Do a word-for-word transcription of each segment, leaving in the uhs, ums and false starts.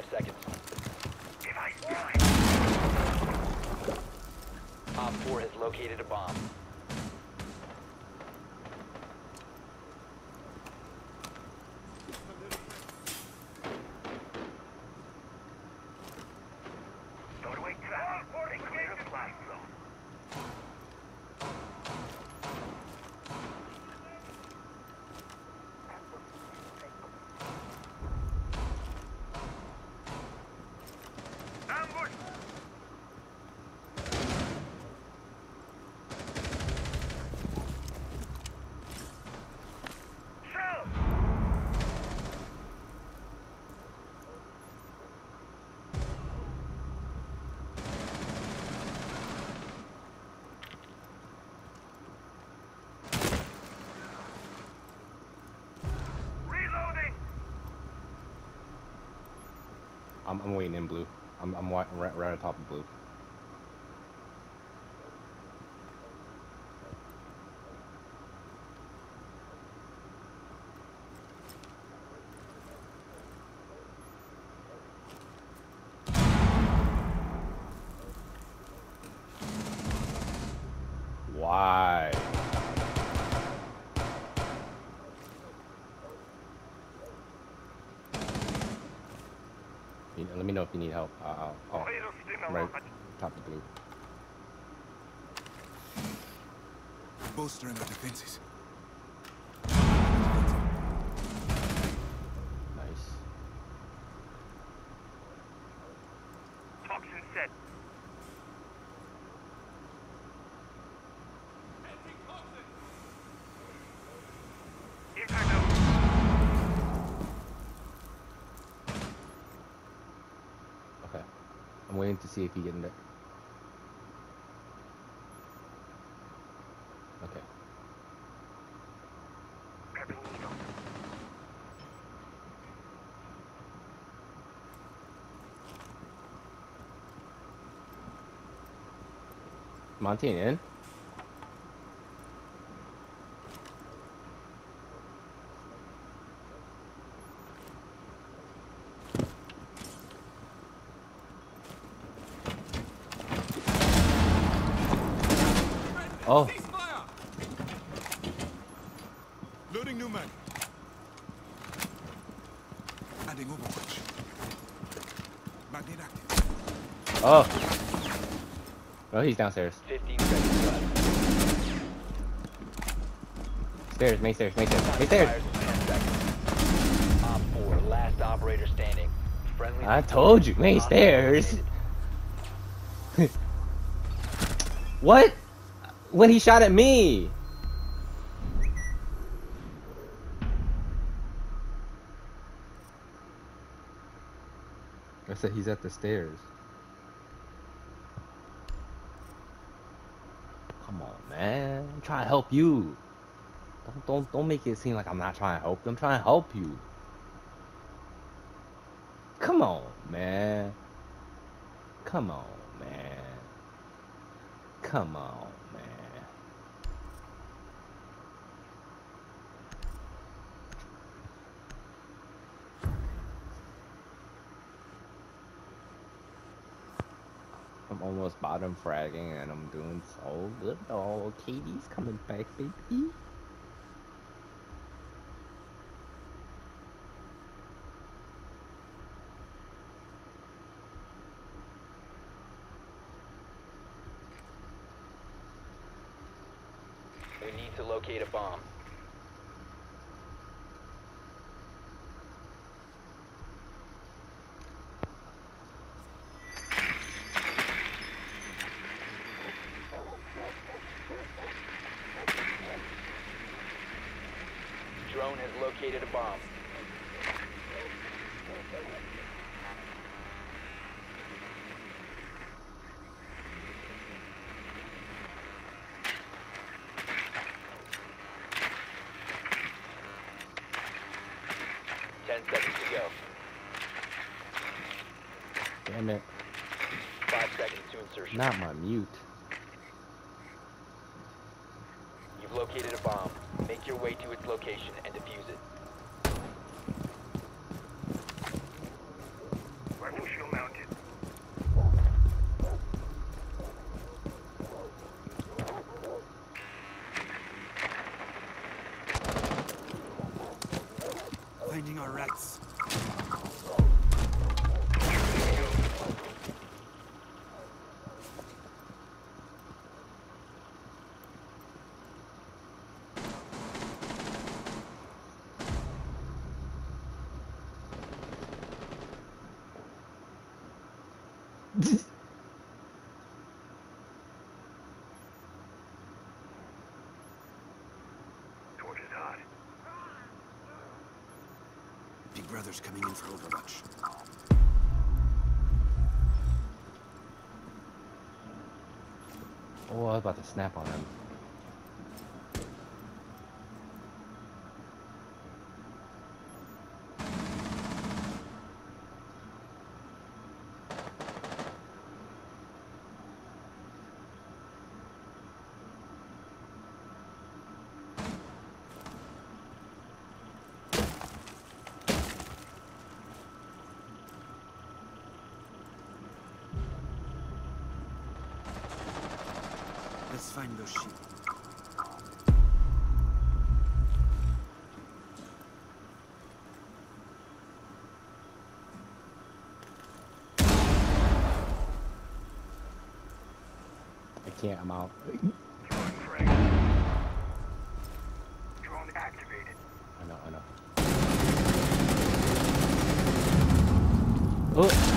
seconds. Op four has located a bomb. I'm, I'm waiting in blue. I'm, I'm right, right on top of blue. Why? You know, let me know if you need help. Uh, I'll, I'll, right, top of blue. Bolstering our defenses. Nice. Toxin set. Impact out. Okay. I'm waiting to see if he get in there. Okay. Grabbing needle. Monty in? Oh. Loading new mag. Adding overwatch. Magnet active. Oh. Oh, he's downstairs. fifteen seconds left. Stairs, main stairs, main stairs, main stairs. Fires in ten seconds. Op four, last operator standing. Friendly. I told you, main stairs. What? When he shot at me. I said he's at the stairs. Come on, man. I'm trying to help you. Don't don't don't make it seem like I'm not trying to help you. I'm trying to help you. Come on, man. Come on, man. Come on, man. I'm almost bottom fragging and I'm doing so good. Oh, Katie's coming back, baby. We need to locate a bomb. Drone has located a bomb. Ten seconds to go. Damn it. Five seconds to insertion. Not my mute. You've located a bomb. Make your way to its location and defuse it. Torch is hot. Big Brother's coming in for Overwatch. Oh, I was about to snap on him. Let's find those sheep. I can't, I'm out. Throwing frag. Drone activated. I know, I know. Oh!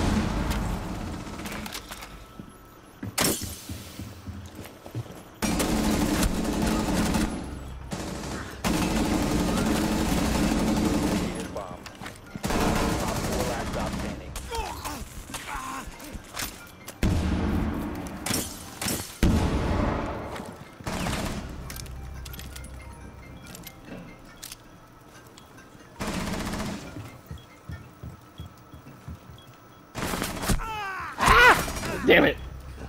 Located a bomb. Op four last stop standing. Damn it!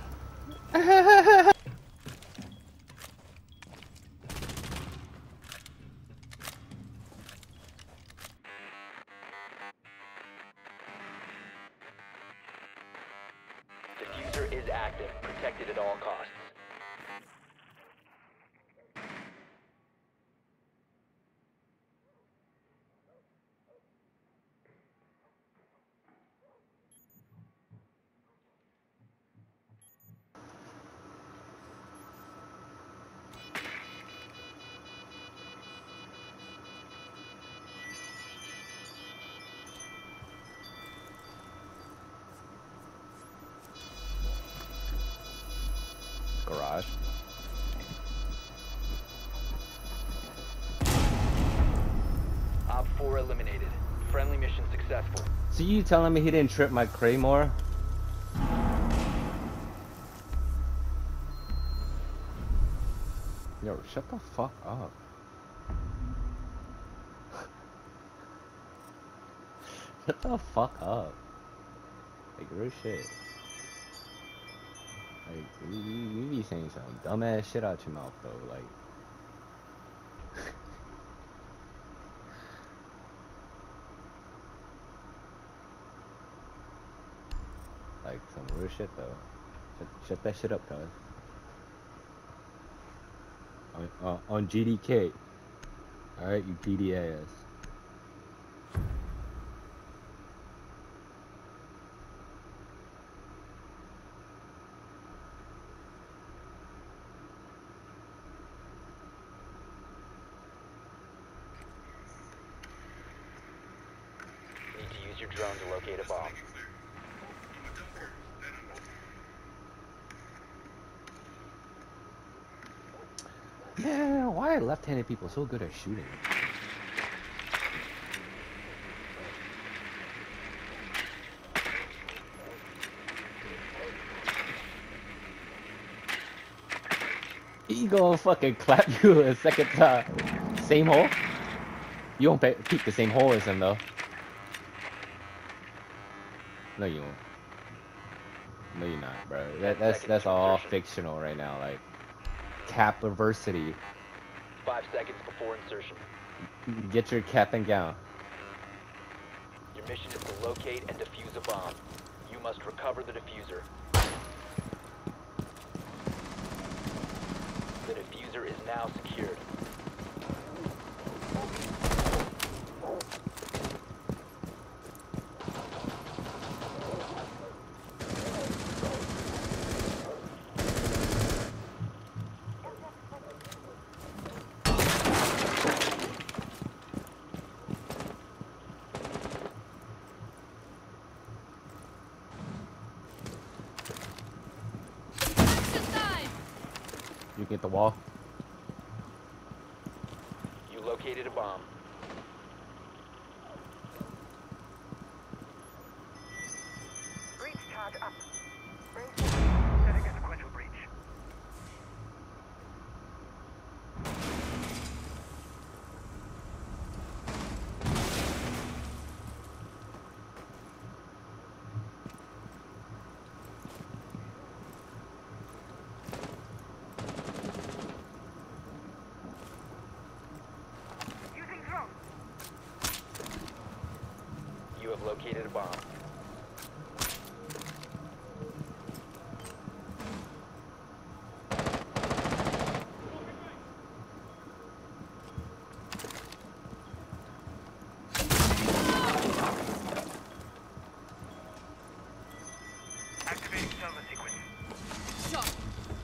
Diffuser is active, protected at all costs. Garage. Op four eliminated. Friendly mission successful. So you telling me he didn't trip my Claymore? Yo, shut the fuck up. Shut the fuck up. Like, real shit. Like, you, you, you be saying some dumbass shit out your mouth, though. Like, like some real shit, though. Shut, shut that shit up, cuz. On, uh, on G D K. Alright, you P D ass. Need to use your drone to locate a bomb. Man, why are left-handed people so good at shooting? He gonna fucking clap you a second time. Same hole? You won't pe- peek the same hole as him though. No, you won't. No, you're not, bro. That, that's that's all fictional right now. Like capiversity. Five seconds before insertion. Get your cap and gown. Your mission is to locate and defuse a bomb. You must recover the diffuser. The diffuser is now secured. You get the wall. You located a bomb. Breach charge up. Setting a sequential breach. Using drone. You have located a bomb. Activating Selma sequence. Shot.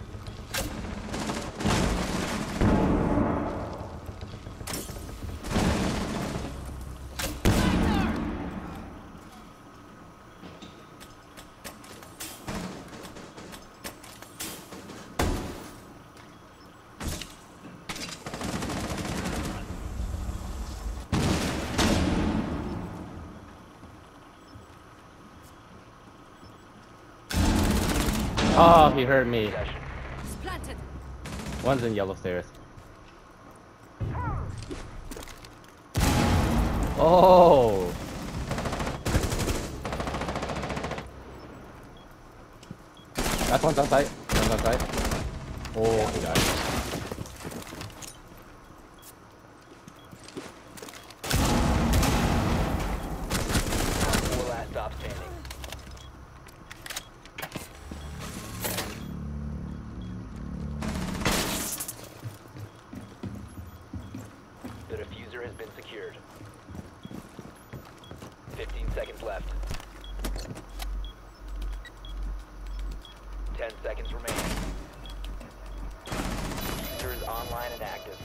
Oh, he hurt me. Possession. Splatted. One's in yellow stairs. Oh. That's one's outside. One's outside. Oh, he died. Four last stop standing. The diffuser has been secured. fifteen seconds left. ten seconds remaining. Diffuser is online and active.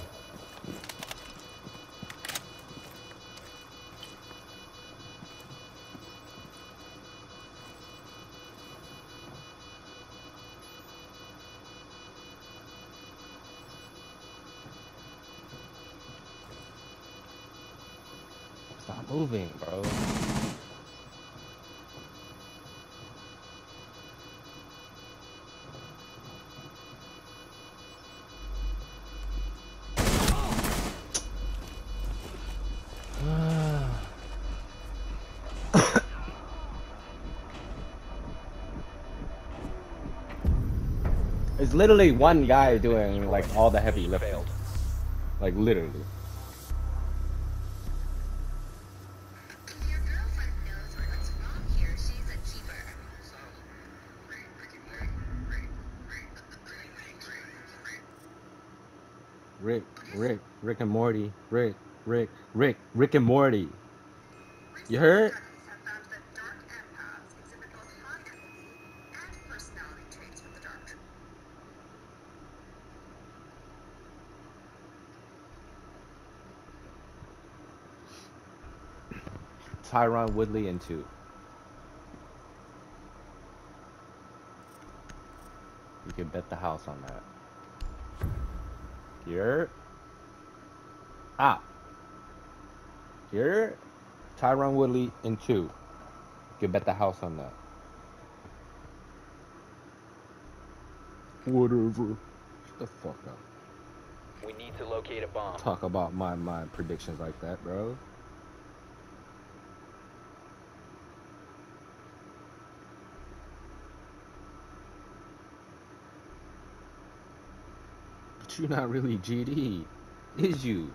Stop moving, bro. It's literally one guy doing like all the heavy lifting. Failed. Like literally. Your girlfriend knows what's wrong here. She's a cheaper. Rick, Rick, Rick and Morty, Rick, Rick, Rick, Rick and Morty. You heard? Studies have found that dark empaths exhibit both high empathy and personality traits with the dark. Tyron Woodley and two. You can bet the house on that. Here. Ah. Here. Tyron Woodley and two. You can bet the house on that. Whatever. Shut the fuck up. We need to locate a bomb. Talk about my my predictions like that, bro. But you're not really G D, is you?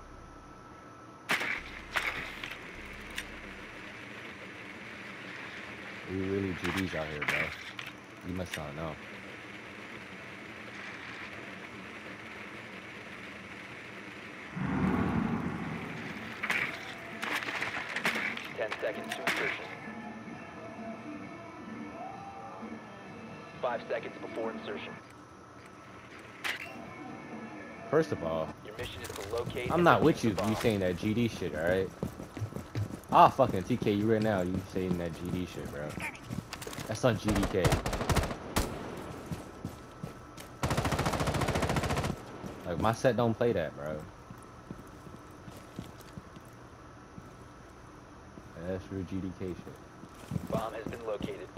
We really G Ds out here, bro. You must not know. ten seconds to insertion. Five seconds before insertion. First of all, Your mission is to locate. I'm and not defuse with the you if bomb. you saying that G D shit, alright? I'll fucking T K you right now, you saying that G D shit, bro. That's on G D K. Fuck, my set don't play that, bro. That's true G D K shit. Bomb has been located.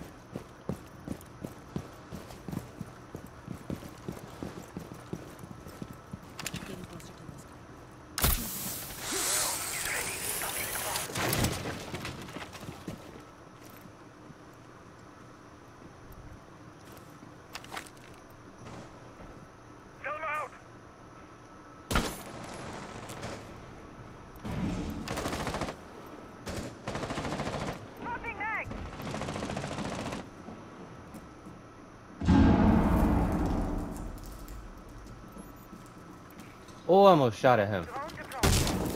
Getting closer to this guy. Kill him out! Swapping mag! Oh, I almost shot at him. Drone deployed.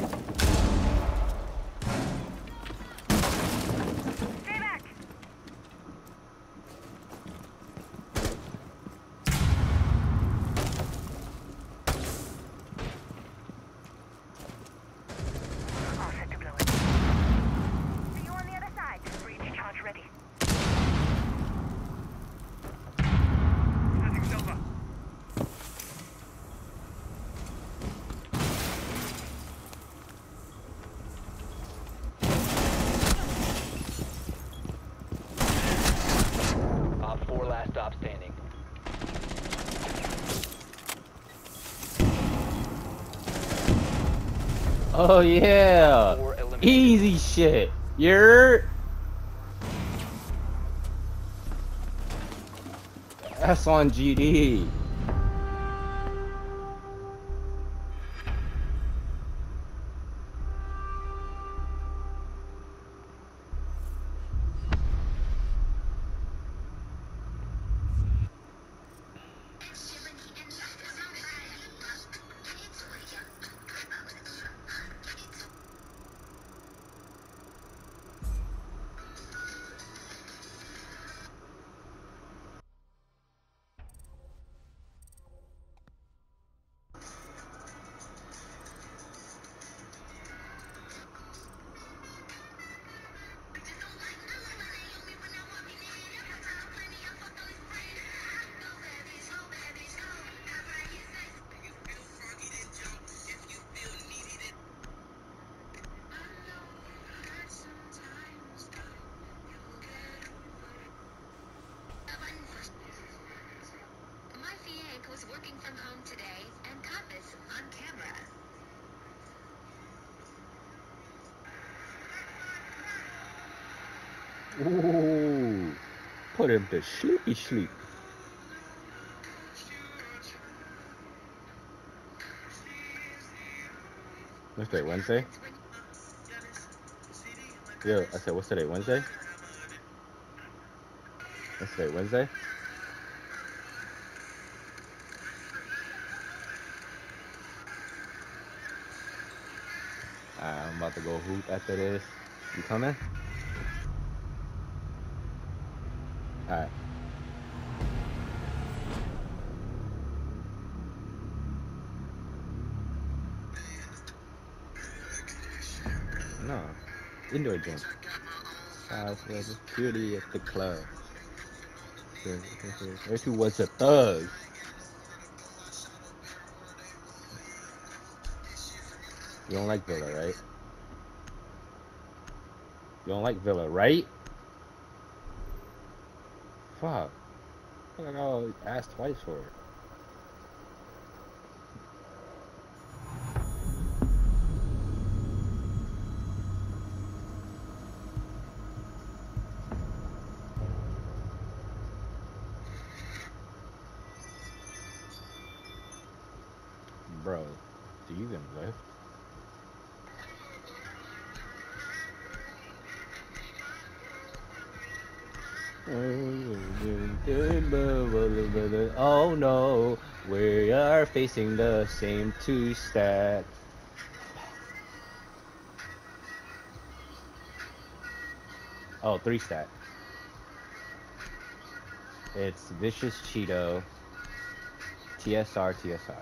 Stay back! All set to blow it. See you on the other side. Breach charge ready. Setting Silva. Op four last stop standing. Oh yeah, Four eliminated. easy shit. You're. That's on G D. My Fiat was working from home today and caught this on camera. Ooh, put him to sleepy sleep. What's today, Wednesday? Yo, I said, what's today, Wednesday? What's today, Wednesday? Alright, I'm about to go hoop after this. You coming? Alright. No. Indoor gym. Size was purely at the club. There's who was a thug. You don't like Villa, right? You don't like Villa, right? Fuck. I think I gotta ask twice for it. Bro, do you even lift? Oh no, we are facing the same two stat. Oh, three stat. It's Vicious Cheeto, T S R, T S R.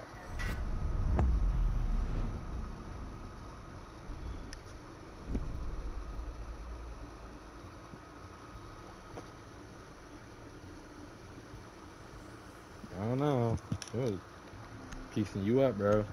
I don't know. Ooh. Piecing you up, bro.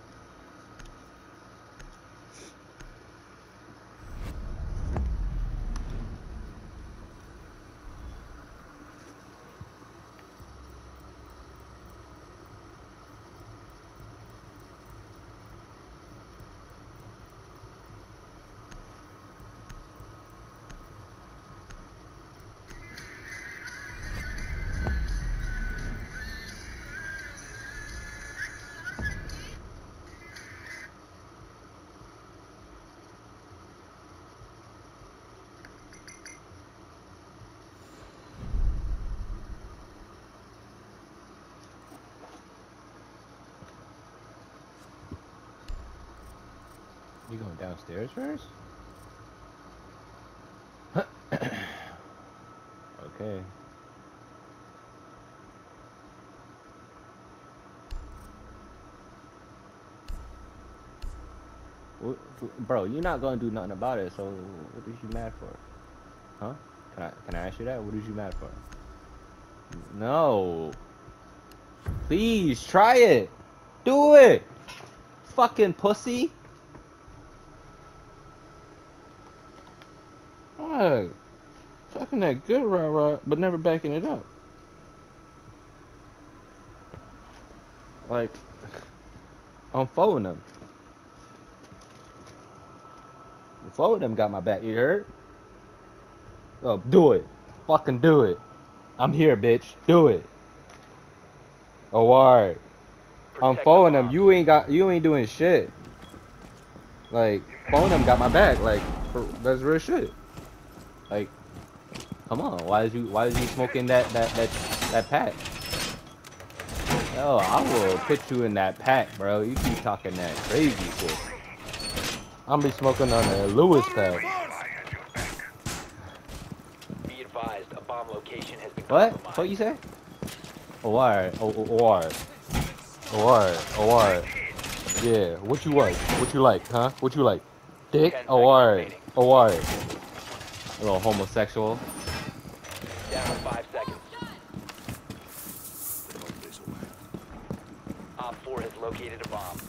You going downstairs first? Okay. What, bro, you're not gonna do nothing about it, so what is you mad for? Huh? Can I can I ask you that? What is you mad for? No. Please try it. Do it. Fucking pussy. Alright. Fucking that good rah rah, but never backing it up. Like, I'm following them. Four of them got my back, you heard? Oh, do it. Fucking do it. I'm here, bitch. Do it. Oh, alright. I'm following them. You ain't got. You ain't doing shit. Like, four of them got my back. Like, for, that's real shit. Like, come on. Why is you? Why is you smoking that that that that pack? Oh, I will put you in that pack, bro. You keep talking that crazy shit. I'm be smoking on a Lewis pack. Be advised, a bomb location has been What? compromised. What you say? Oh, alright. Oh, oh, alright. Oh, alright. Oh, alright. Yeah. What you like? What you like, huh? What you like? Dick? Oh, alright. Oh, alright. A little homosexual. Down to five seconds. Op four has located a bomb.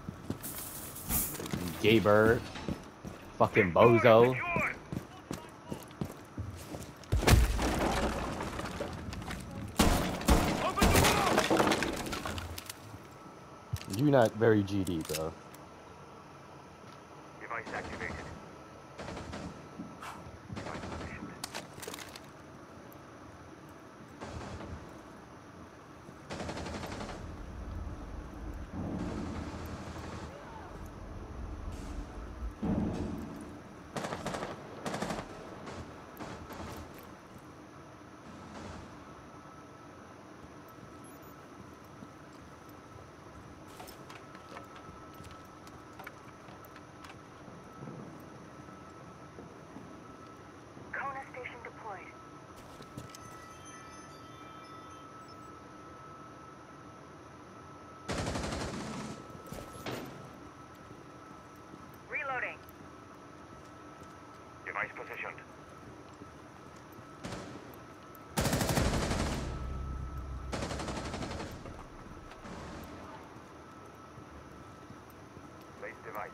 Gay bird. Fucking bozo. You not very G D, bro. Device activated. Device positioned. Kona station deployed. Reloading. Device positioned. Place device.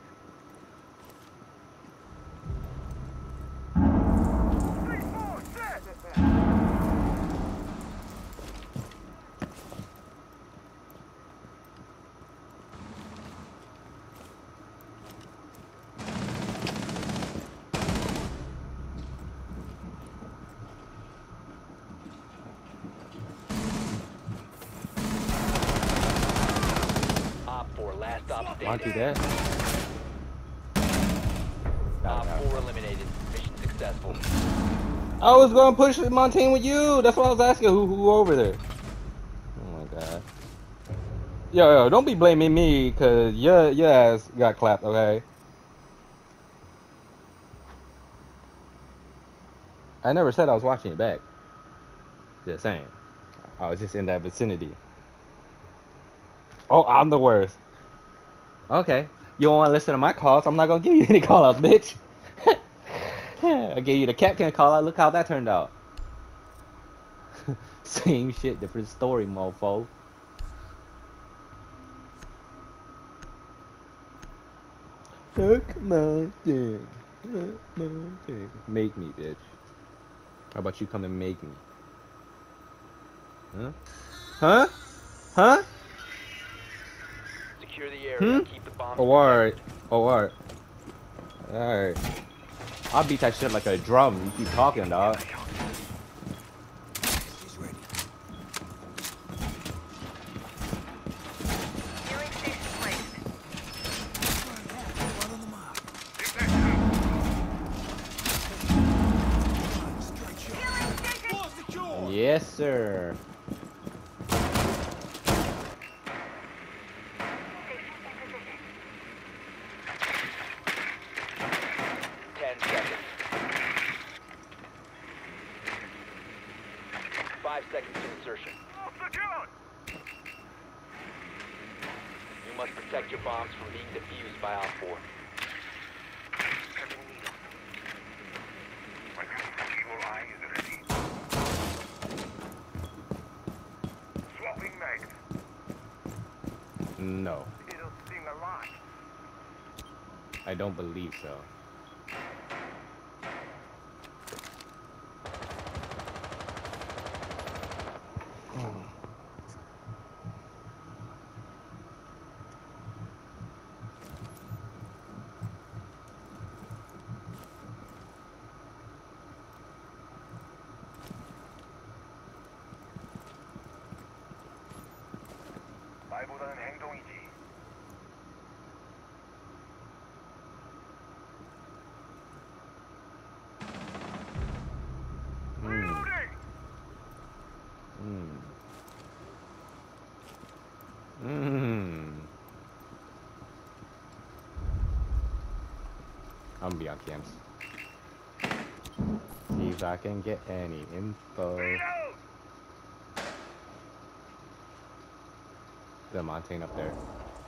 Op four, last stop Want to do standing. that? Op four eliminated. Mission successful. I was gonna push my team with you. That's what I was asking. Who who over there? Oh my god. Yo yo, don't be blaming me, cause your your ass got clapped. Okay. I never said I was watching it back. Just saying. I was just in that vicinity. Oh, I'm the worst. Okay. You don't want to listen to my calls? I'm not gonna give you any call outs, bitch. I gave you the captain call out. Look how that turned out. Same shit, different story, mofo. mountain. Mountain. Make me, bitch. How about you come and make me? Huh? Huh? Huh? Secure the area. Hmm? Keep the bombs Oh, alright. protected. Oh, alright. Alright. I'll beat that shit like a drum. You keep talking, dog. He's ready. Healing station placed. One on the mark. Strike shot. Healing station. Wall secure. Yes, sir. Station in position. Ten seconds. Five seconds to insertion. You must protect your bombs from being defused by Op four. Swapping mags. No. It'll sting a lot. I don't believe so. 말보다는 행동이지. Hmm. Hmm. Hmm. I'm gonna be on cams. See if I can get any info. The mountain up there.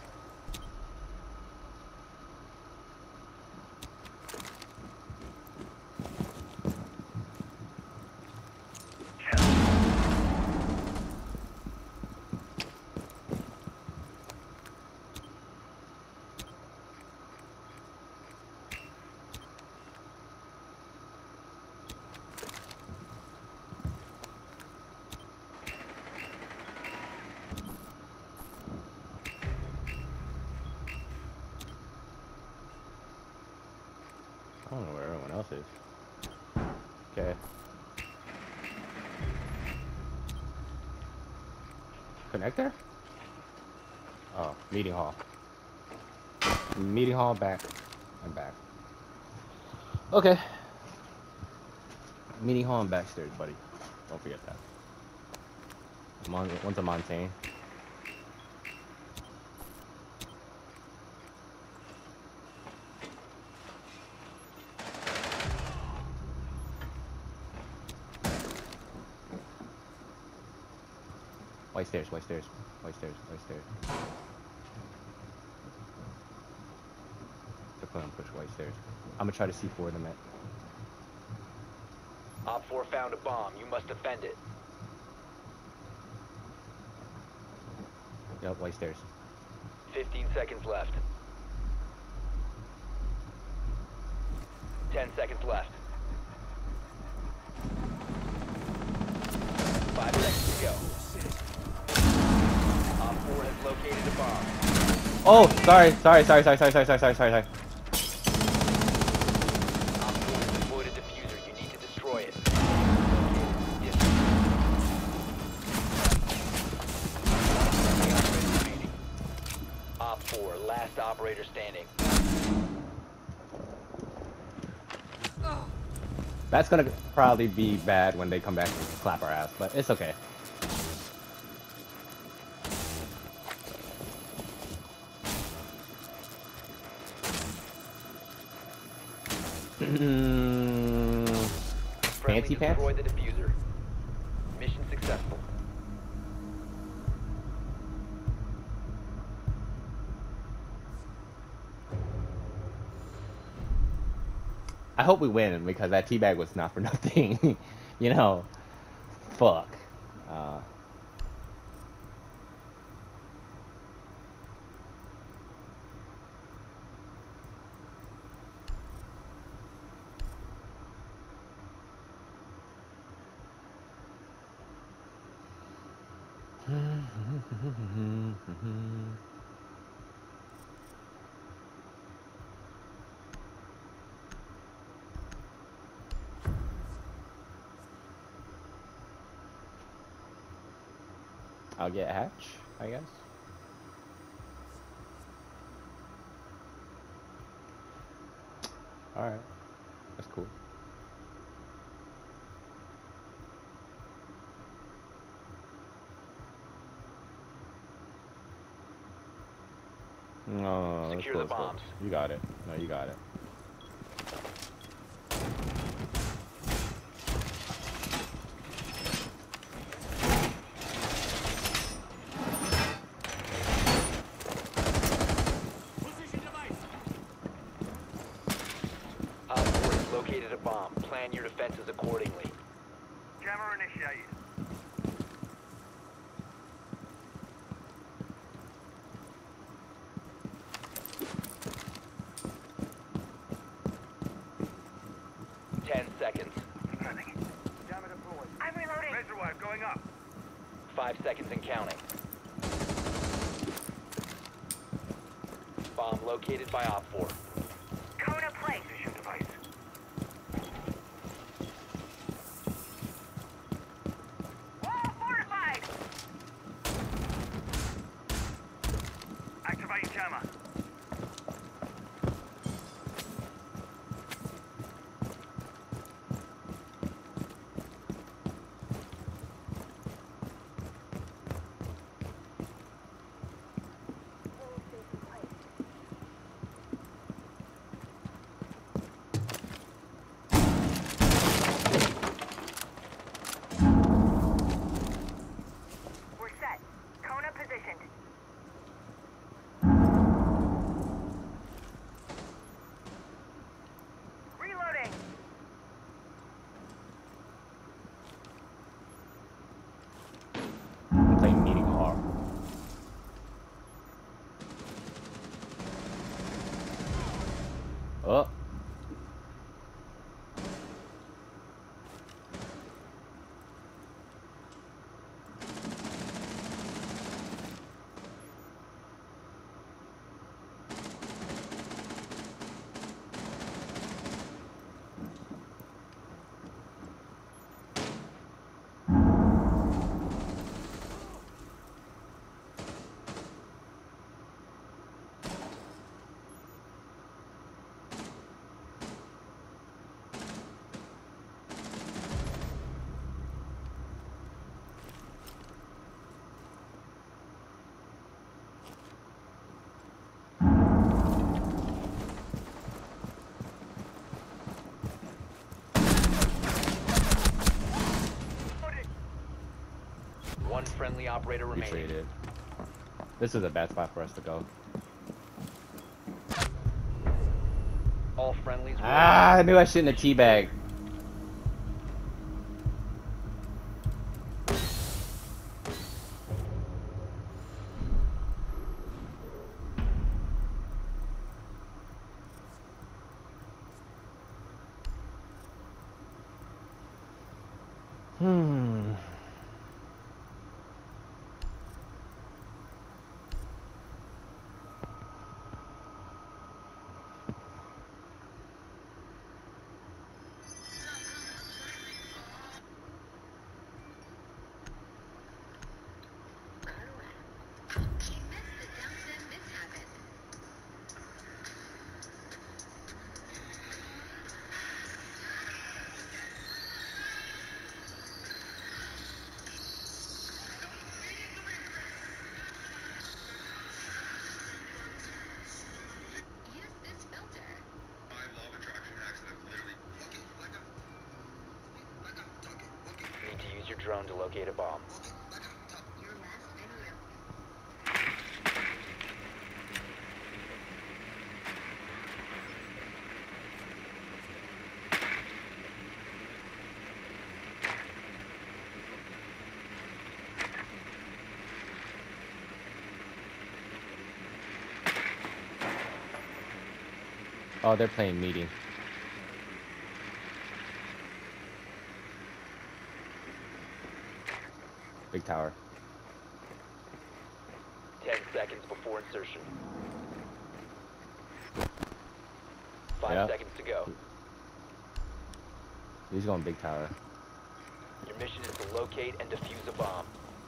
I don't know where everyone else is. Okay. Connector? Oh, meeting hall. Meeting hall back. I'm back. Okay. Meeting hall and backstairs, buddy. Don't forget that. Mon one's a Montaigne. White stairs, white stairs, white stairs, white stairs. They're putting push white stairs. I'm gonna try to C four them at. Op four found a bomb. You must defend it. Yep, white stairs. Fifteen seconds left. Ten seconds left. Five seconds to go. Op four has located a bomb. Oh, sorry, sorry, sorry, sorry, sorry, sorry, sorry, sorry, sorry. Op four has deployed a diffuser. You need to destroy it. Yes. Op four, last operator standing. That's gonna probably be bad when they come back and clap our ass, but it's okay. Friendly Fancy pants? destroy the diffuser. Mission successful. I hope we win because that teabag was not for nothing. You know, fuck. Uh, I'll get hatch, I guess. Alright. That's cool. No, let's Secure go, the let's go. bombs. You got it. No, you got it. Op four has located a bomb. Plan your defenses accordingly. Jammer initiated. Ten seconds. Jammer deployed. I'm reloading. Razor wire going up. Five seconds and counting. Bomb located by Op four. Kona place. Position device. Wall fortified. Activating jammer. We're set. Kona positioned. Reloading. I'm playing meeting hard. Oh. One friendly operator We remaining. traded. This is a bad spot for us to go. All friendlies. were- Ah, I knew I shouldn't have teabagged. Hmm. You missed the Downton mishap. Use this filter. I love attraction hacks that have literally okay, like a like a talking, okay, Need to use your drone to locate a bomb. okay, like a talk. Your last video. Oh, they're playing meeting. Big tower. before insertion. Five Yeah. seconds to go. He's going big tower. Your mission is to locate and defuse a bomb.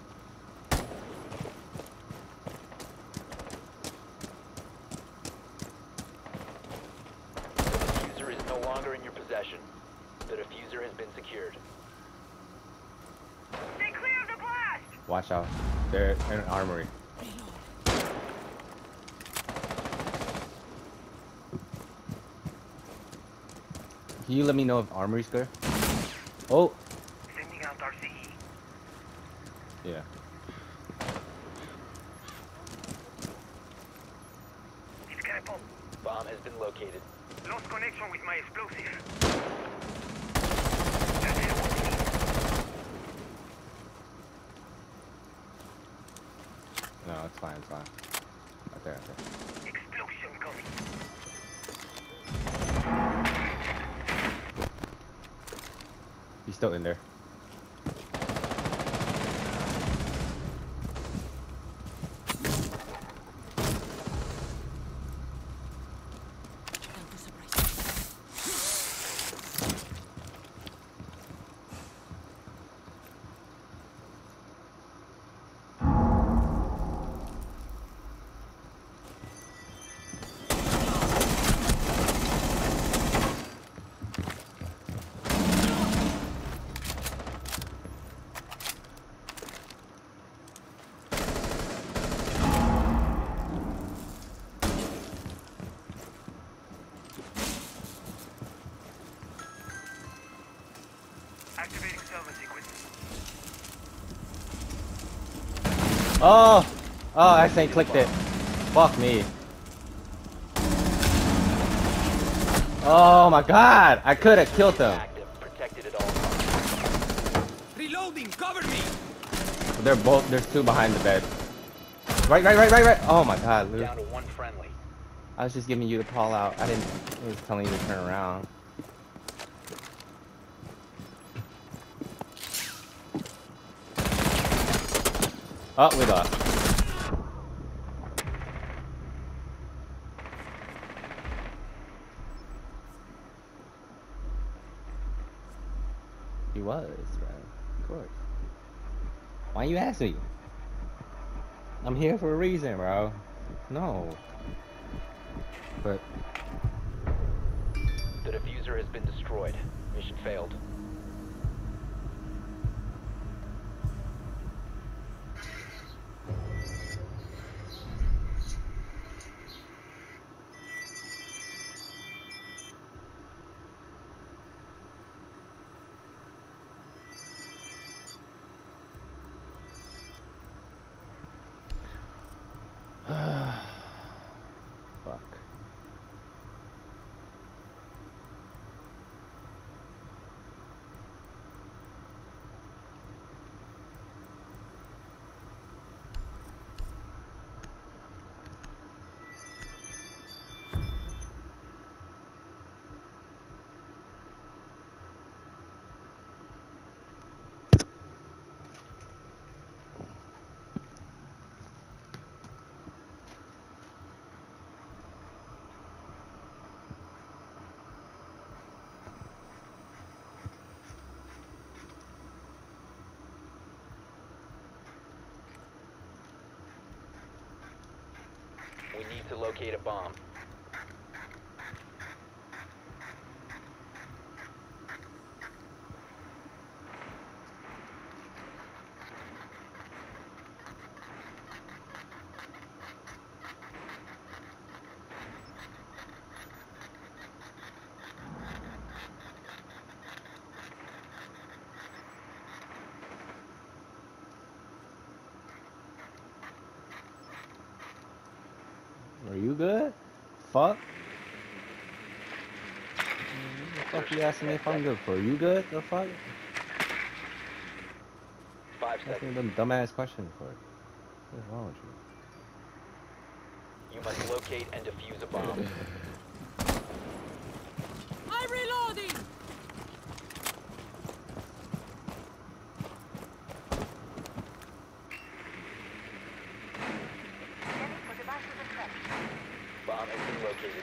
The diffuser is no longer in your possession. The diffuser has been secured. Stay clear of the blast! Watch out. They're in an armory. Can you let me know if armory's clear? Oh, Sending out R C E. yeah. It's gonna pop. Bomb has been located. Lost connection with my explosive. That's it. No, it's fine, it's fine. Right there, right there. Explosion coming. He's still in there. Down to surprise. Activating salvage sequence. Oh! Oh, I accidentally clicked it. Fuck me. Oh my god! I could have killed them. Active, protected at all costs. Reloading! Cover me! They're both, there's two behind the bed. Right, right, right, right, right! Oh my god, Luke. Down to one friendly. I was just giving you the call out. I didn't, I was telling you to turn around. Oh, we lost. He was, right? Of course. Why you ask me? I'm here for a reason, bro. No. But The diffuser has been destroyed. Mission failed. fuck. We need to locate a bomb. Are you good? Fuck. What the fuck you asking me if I'm good for? You good? The fuck? Five Asking seconds. them dumbass questions for. What's wrong with you? You must locate and defuse a bomb. I'm reloading! Scanning for been located.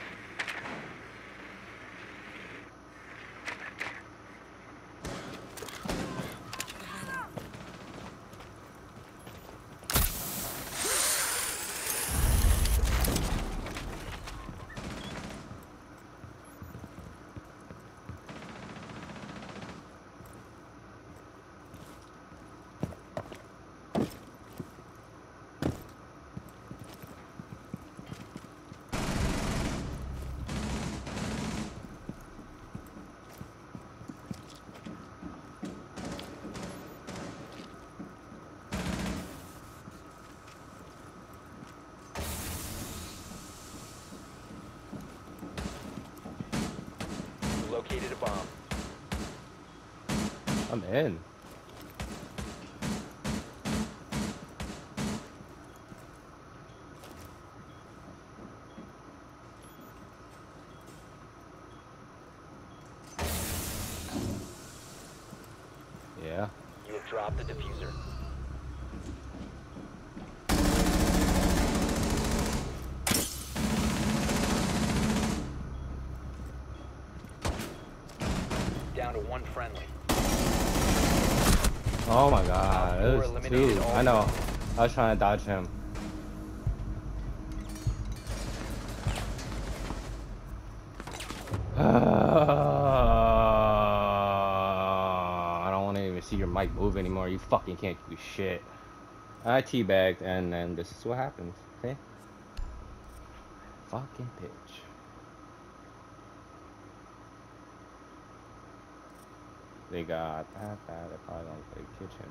Located a bomb. I'm in. Yeah. You have dropped the diffuser. Down to one friendly. Oh my god, Op it four was eliminated two. all I know. I was trying to dodge him. I don't want to even see your mic move anymore. You fucking can't do shit. I teabagged, and then this is what happens. Okay? Fucking bitch. They got that, that. They're probably gonna play kitchen.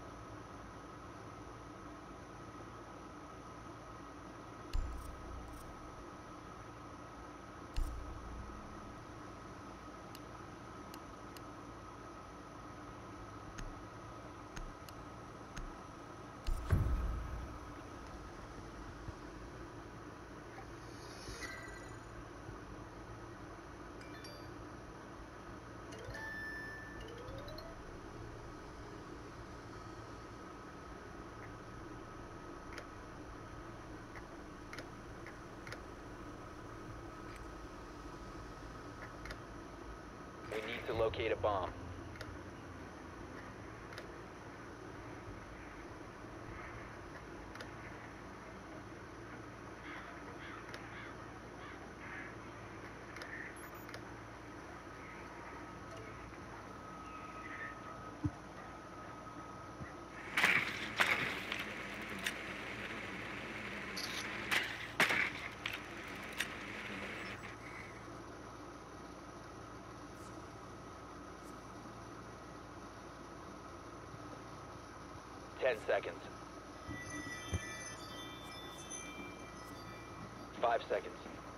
We need to locate a bomb. Ten seconds. Five seconds.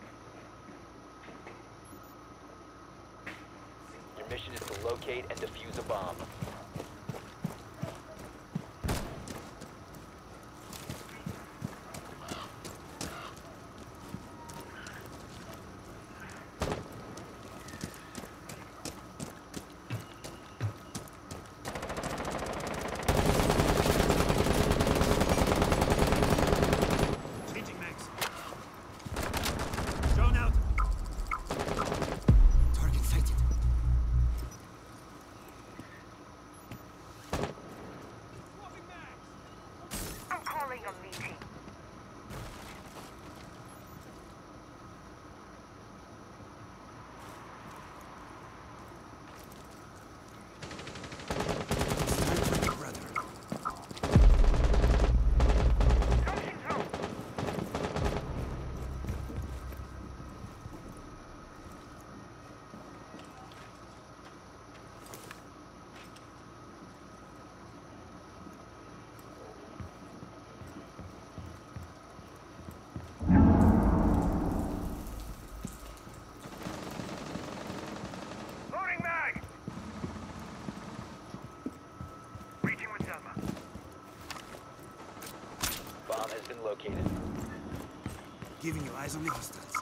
Your mission is to locate and defuse a bomb. Changing mags. Drone out. Target sighted. I'm calling a meeting. It's time for Big Brother. Launching through. Loading mag. Reaching with Selma. Bomb has been located. Giving you eyes on the hostiles.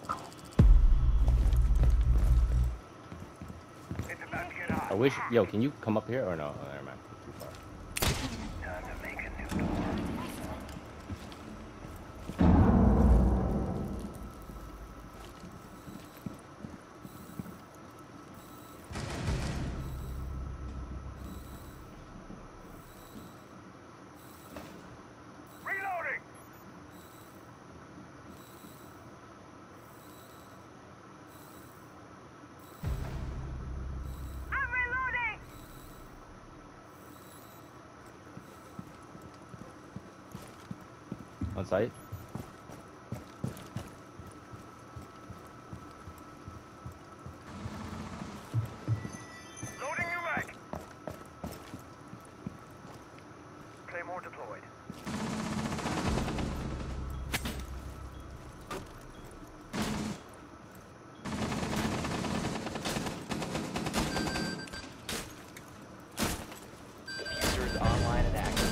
It's about to get hot. I wish. Yo, can you come up here or no? Oh, never mind. Too far. Time to make a new door. On site. Loading new mag. Claymore deployed. Diffuser is online and active.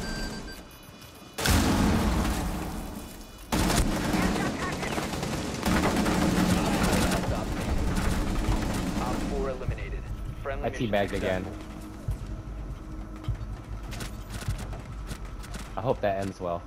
Stop. Op four eliminated. Friendly I mission teabagged again. successful. I hope that ends well.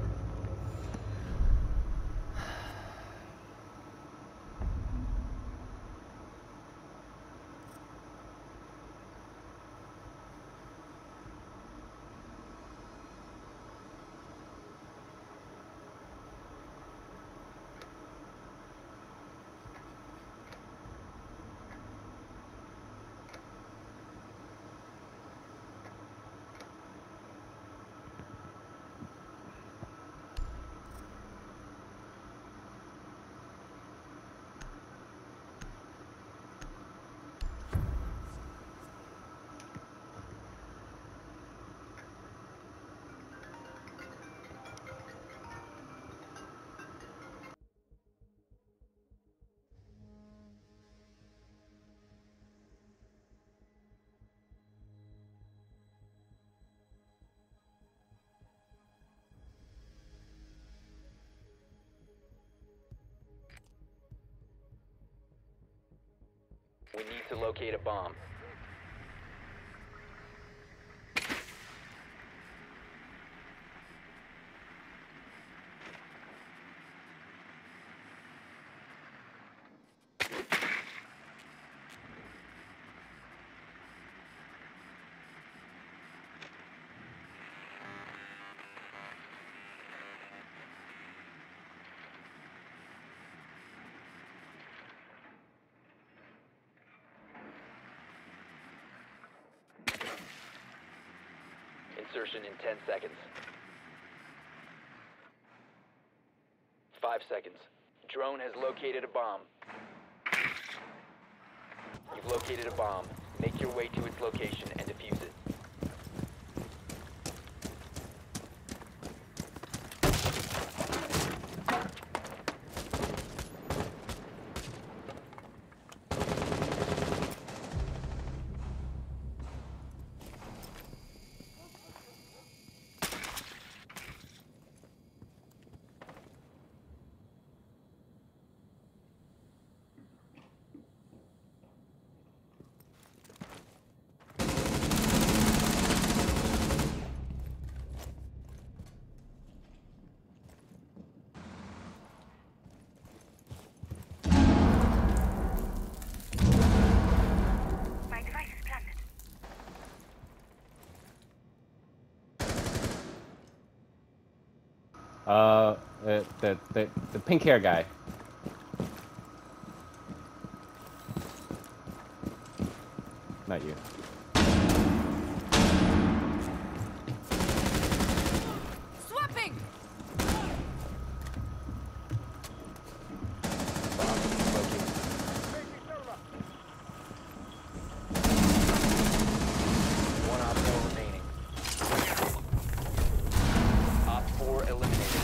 We need to locate a bomb. Insertion in ten seconds. Five seconds. Drone has located a bomb. You've located a bomb. Make your way to its location and defuse it. My device is planted. Uh, the the the, the pink hair guy. Not you. Swapping! One op four remaining. Op four eliminated.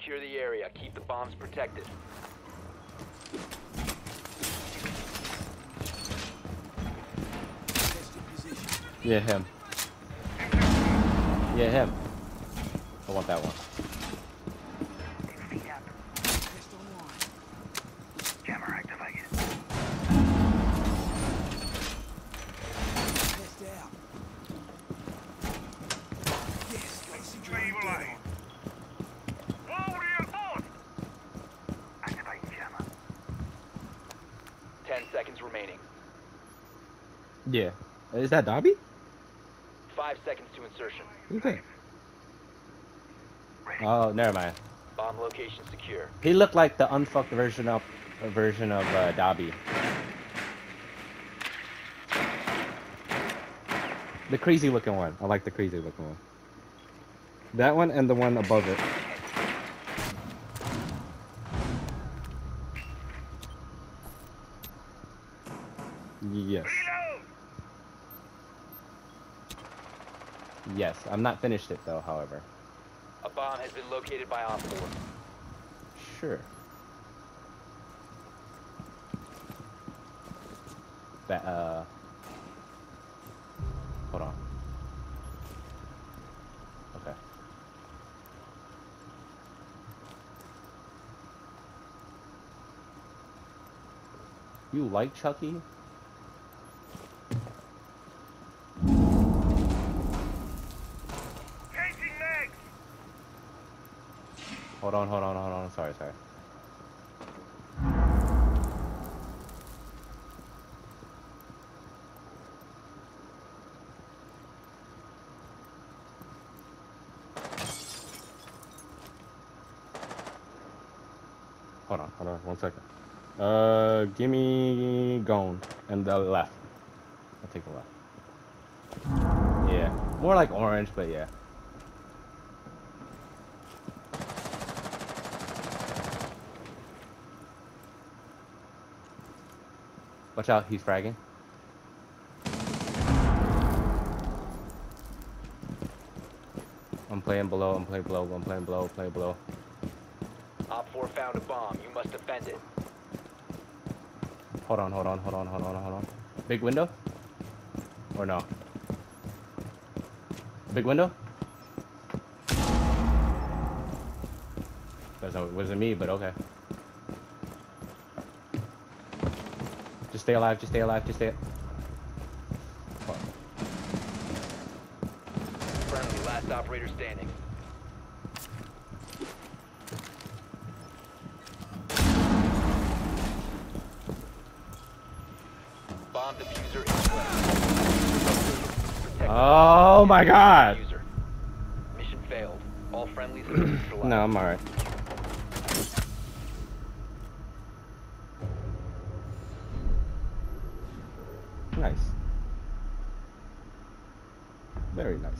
Secure the area. Keep the bombs protected. Test your position. Yeah, him. Yeah, him. I want that one. Feet up. Test online. Jammer activated. Test out. Yes, lazy Tree drone, get reloading. on. Whoa, reinforced! Activating jammer. Ten seconds remaining. Yeah. Is that Dobby? Five seconds to insertion. Who's that? Oh, never mind. Bomb location secure. He looked like the unfucked version of uh, version of uh, Dobby. The crazy looking one. I like the crazy looking one. That one and the one above it. Yes. Reload! Yes. I'm not finished it though, however. A bomb has been located by Op four. Sure. That, uh... Hold on. Okay. You like Chucky? Changing legs! Hold on, hold on, hold on. Sorry, sorry. Hold on, hold on, one second. Uh, give me gone and the left. I'll take the left. Yeah, more like orange, but yeah. Watch out, he's fragging. I'm playing below, I'm playing below, I'm playing below, playing below. Op four found a bomb. You must defend it. Hold on, hold on, hold on, hold on, hold on. Big window? Or no? Big window? Doesn't, wasn't me, but okay. Just stay alive, just stay alive, just stay. Friendly, last operator standing. Bomb diffuser in place. Protect the Oh my god! diffuser. Mission failed. All friendlies have been neutralized. No, I'm alright. Nice. Very nice.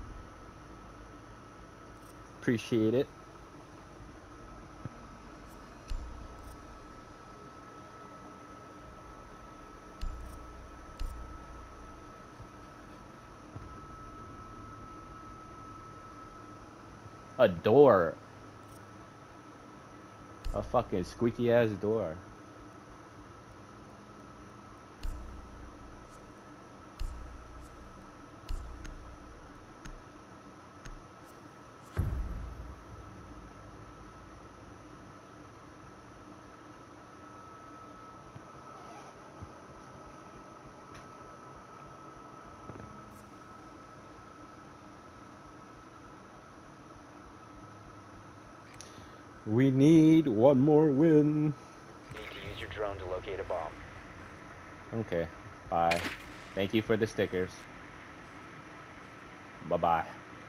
Appreciate it. A door. A fucking squeaky ass door. We need one more win. Need to use your drone to locate a bomb. Okay. Bye. Thank you for the stickers. Bye-bye.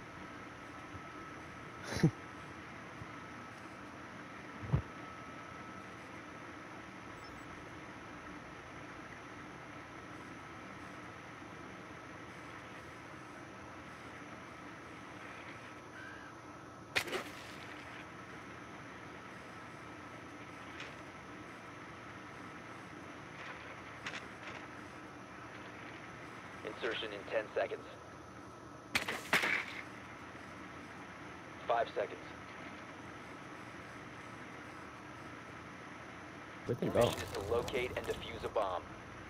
Insertion in ten seconds. Five seconds. Where'd they Your go? mission is to locate and defuse a bomb.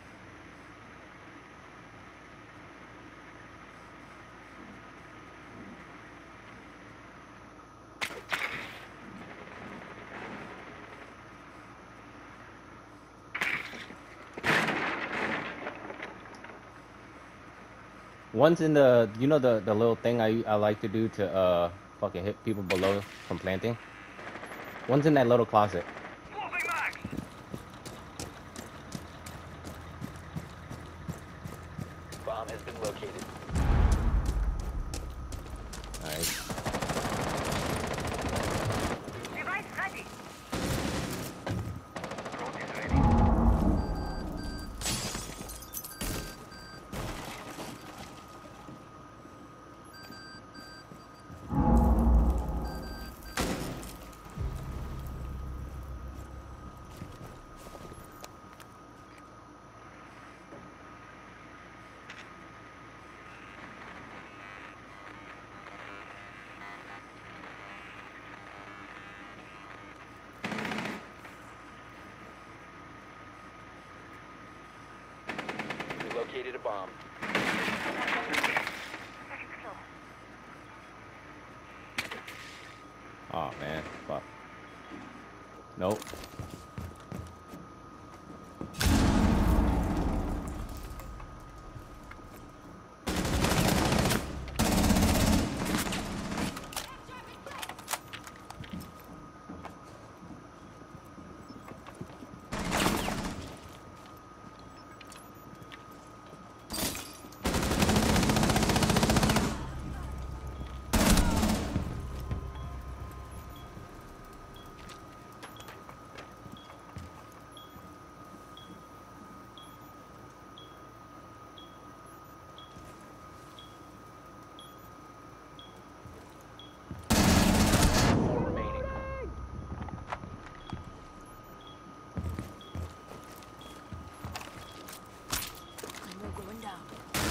One's in the, you know the the little thing I I like to do to uh fucking hit people below from planting. One's in that little closet. Moving back! Bomb has been located. Nice. Device ready. Drone is ready. You located a bomb. Second floor. Oh man, fuck. Nope. Four remaining. Ammo going down.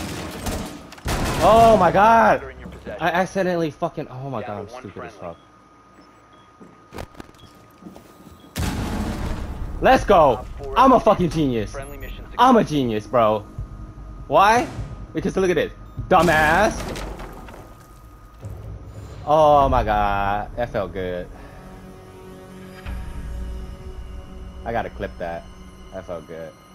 Oh my god! They're in your possession. I accidentally fucking. Oh my Down god, to I'm one stupid as friendly. fuck. Let's go! Top four I'm a eliminated. fucking genius. Friendly mission I'm a successful. genius, bro. Why? Because look at this. Dumbass! Oh my god, that felt good. I gotta clip that. That felt good.